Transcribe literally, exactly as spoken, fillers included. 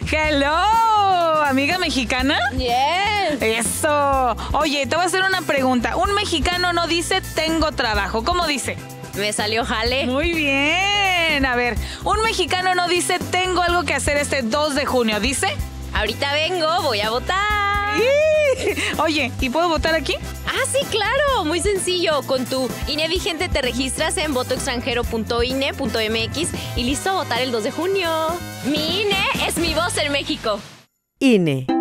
Hello, amiga mexicana. Yes. Eso. Oye, te voy a hacer una pregunta. Un mexicano no dice tengo trabajo. ¿Cómo dice? Me salió jale. Muy bien. A ver, un mexicano no dice tengo algo que hacer este dos de junio. ¿Dice? Ahorita vengo, voy a votar. Oye, ¿y puedo votar aquí? Ah, sí, claro. Muy sencillo. Con tu I N E vigente te registras en voto extranjero punto I N E punto M X y listo a votar el dos de junio. Mi I N E es mi voz en México. I N E.